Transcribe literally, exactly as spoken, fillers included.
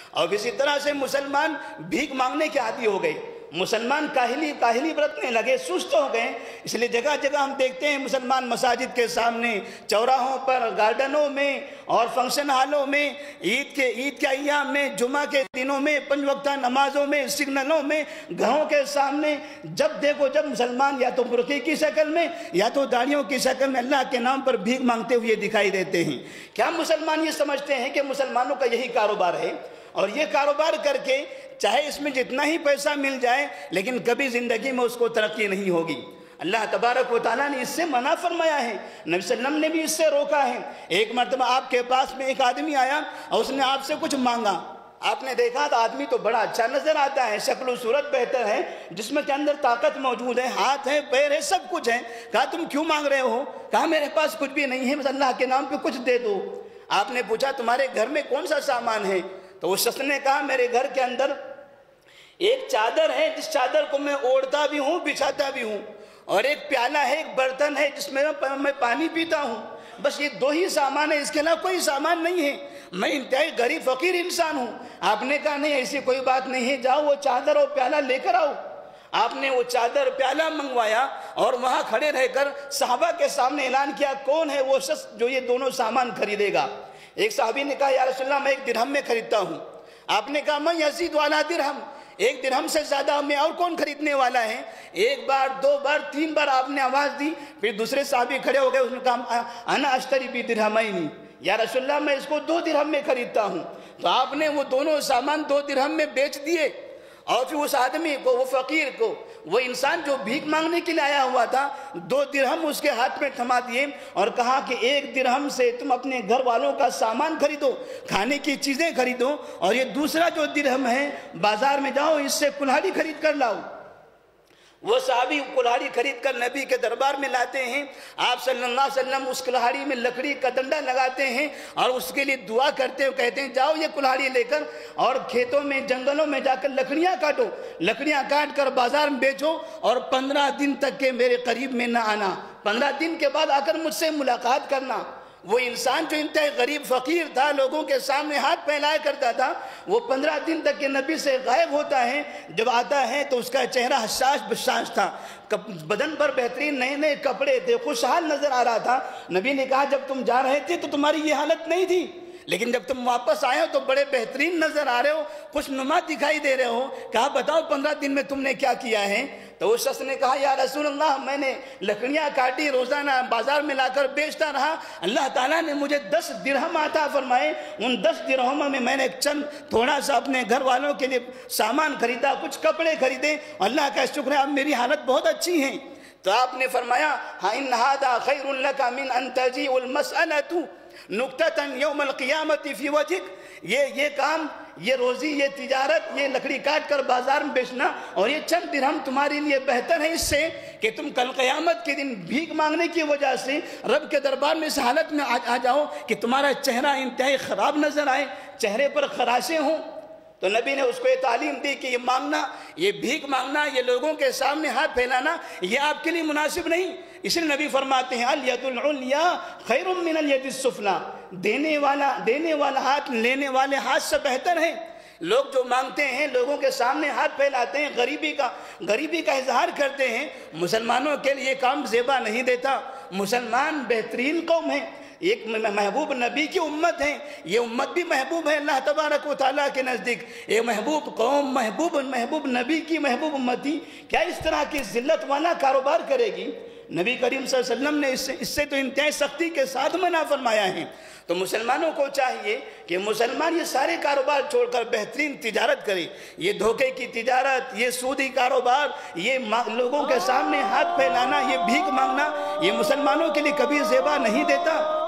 اور اسی طرح سے مسلمان بھیک مانگنے کے عادی ہو گئے، مسلمان کاہلی کاہلی برتنے لگے، سست ہو گئے۔ اس لیے جگہ جگہ ہم دیکھتے ہیں مسلمان مساجد کے سامنے، چوراہوں پر، گارڈنوں میں اور فنکشن ہالوں میں، عید کے عید کے ایام میں، جمعہ کے دنوں میں، پنج وقتہ نمازوں میں، سگنلوں میں، گھروں کے سامنے، جب دیکھو جب مسلمان یا تو برقعے کی شکل میں یا تو داڑھیوں کی شکل میں اللہ کے نام پر بھیک مانگتے ہوئے دکھائی دیتے ہیں۔ کیا مسلمان یہ سمجھتے ہیں کہ مسلمانوں کا یہی کاروبار ہے؟ اور یہ کاروبار کر کے چاہے اس میں جتنا ہی پیسہ مل جائے لیکن کبھی زندگی میں اس کو ترقی نہیں ہوگی۔ اللہ تبارک و تعالیٰ نے اس سے منع فرمایا ہے، نبی صلی اللہ علیہ وسلم نے بھی اس سے روکا ہے۔ ایک مرتبہ آپ کے پاس میں ایک آدمی آیا اور اس نے آپ سے کچھ مانگا، آپ نے دیکھا تو آدمی تو بڑا اچھا نظر آتا ہے، شکل و صورت بہتر ہے، جسم کے اندر طاقت موجود ہے، ہاتھ ہے، پیر ہے، سب کچھ ہے۔ کہا تم کیوں مانگ رہے ہو؟ کہا میرے پاس کچھ بھی نہیں ہے، بس اللہ کے نام پہ کچھ دے دو۔ آپ نے پوچھا تمہارے گھر میں کون سا سامان ہے؟ تو اس شخص نے کہا میرے گھر کے اندر ایک چادر ہے جس چادر کو میں اوڑھتا بھی ہوں بچھاتا بھی ہوں، اور ایک پیالہ ہے، ایک برتن ہے جس میں میں پانی پیتا ہوں، بس یہ دو ہی سامان ہے، اس کے علاوہ کوئی سامان نہیں ہے، میں انتہائی غریب فقیر انسان ہوں۔ آپ نے کہا نہیں ایسی کوئی بات نہیں ہے، جاؤ وہ چادر اور پیالہ لے کر آؤ۔ آپ نے وہ چادر پیالہ منگوایا اور وہاں کھڑے رہ کر صحابہ کے سامنے اعلان کیا کون ہے وہ شخص جو یہ دونوں سامان خریدے گا۔ ایک صحابی نے کہا یا رسول اللہ میں ایک درہم میں خریدتا ہوں۔ آپ نے کہا میں یزید والا درہم، ایک درہم سے زیادہ میں اور کون خریدنے والا ہے؟ ایک بار، دو بار، تین بار آپ نے آواز دی، پھر دوسرے صحابی کھڑے ہو گئے، اس نے کہا انا اشتری بی درہمین، یا رسول اللہ میں اس کو دو درہم میں خریدتا ہوں۔ تو آپ نے وہ دونوں سامان دو درہم میں بیچ دیے، اور پھر اس آدمی کو، وہ فقیر کو، وہ انسان جو بھیک مانگنے کے لیے آیا ہوا تھا، دو درہم اس کے ہاتھ میں تھما دیے اور کہا کہ ایک درہم سے تم اپنے گھر والوں کا سامان خریدو، کھانے کی چیزیں خریدو، اور یہ دوسرا جو درہم ہے بازار میں جاؤ اس سے کلہاڑی خرید کر لاؤ۔ وہ صحابی کلہاڑی خرید کر نبی کے دربار میں لاتے ہیں، آپ صلی اللہ علیہ وسلم اس کلہاڑی میں لکڑی کا ڈنڈا لگاتے ہیں اور اس کے لیے دعا کرتے ہیں، کہتے ہیں جاؤ یہ کلہاڑی لے کر اور کھیتوں میں جنگلوں میں جا کر لکڑیاں کاٹو، لکڑیاں کاٹ کر بازار میں بیچو، اور پندرہ دن تک کے میرے قریب میں نہ آنا، پندرہ دن کے بعد آ کر مجھ سے ملاقات کرنا۔ وہ انسان جو انتہائی غریب فقیر تھا، لوگوں کے سامنے ہاتھ پھیلایا کرتا تھا، وہ پندرہ دن تک کے نبی سے غائب ہوتا ہے۔ جب آتا ہے تو اس کا چہرہ حشاش بشاش تھا، بدن پر بہترین نئے نئے کپڑے تھے، خوشحال نظر آ رہا تھا۔ نبی نے کہا جب تم جا رہے تھے تو تمہاری یہ حالت نہیں تھی، لیکن جب تم واپس آئے ہو تو بڑے بہترین نظر آ رہے ہو، خوش نما دکھائی دے رہے ہو۔ کہا بتاؤ پندرہ دن میں تم نے کیا کیا ہے؟ تو اس شخص نے کہا یا رسول اللہ میں نے لکڑیاں کاٹی، روزانہ بازار میں لا کر بیچتا رہا، اللہ تعالیٰ نے مجھے دس درہم عطا فرمائے، ان دس درہموں میں میں نے چند تھوڑا سا اپنے گھر والوں کے لیے سامان خریدا، کچھ کپڑے خریدے، اللہ کا شکر ہے اب میری حالت بہت اچھی ہے۔ تو آپ نے فرمایا ہاں ان ھذا خیر لک من ان تجیء المسألۃ نکتۃ یوم القیامۃ فی وجہک، یہ یہ کام، یہ روزی، یہ تجارت، یہ لکڑی کاٹ کر بازار میں بیچنا اور یہ چند درہم تمہارے لیے بہتر ہے اس سے کہ تم کل قیامت کے دن بھیک مانگنے کی وجہ سے رب کے دربار میں اس حالت میں آ جاؤ کہ تمہارا چہرہ انتہائی خراب نظر آئے، چہرے پر خراشیں ہوں۔ تو نبی نے اس کو یہ تعلیم دی کہ یہ مانگنا، یہ بھیک مانگنا، یہ لوگوں کے سامنے ہاتھ پھیلانا یہ آپ کے لیے مناسب نہیں۔ اس لیے نبی فرماتے ہیں الید العلیٰ خیر من الید السفلیٰ، دینے والا دینے والا ہاتھ لینے والے ہاتھ سے بہتر ہے۔ لوگ جو مانگتے ہیں، لوگوں کے سامنے ہاتھ پھیلاتے ہیں، غریبی کا غریبی کا اظہار کرتے ہیں، مسلمانوں کے لیے کام زیبا نہیں دیتا۔ مسلمان بہترین قوم ہے، ایک محبوب نبی کی امت ہے، یہ امت بھی محبوب ہے اللہ تبارک و تعالیٰ کے نزدیک۔ ایک محبوب قوم، محبوب محبوب نبی کی محبوب امتی کیا اس طرح کی ذلت والا کاروبار کرے گی؟ نبی کریم صلی اللہ علیہ وسلم نے اس سے اس سے تو انتہائی سختی کے ساتھ منع فرمایا ہے۔ تو مسلمانوں کو چاہیے کہ مسلمان یہ سارے کاروبار چھوڑ کر بہترین تجارت کرے۔ یہ دھوکے کی تجارت، یہ سودی کاروبار، یہ لوگوں کے سامنے ہاتھ پھیلانا، یہ بھیک مانگنا، یہ مسلمانوں کے لیے کبھی زیبا نہیں دیتا۔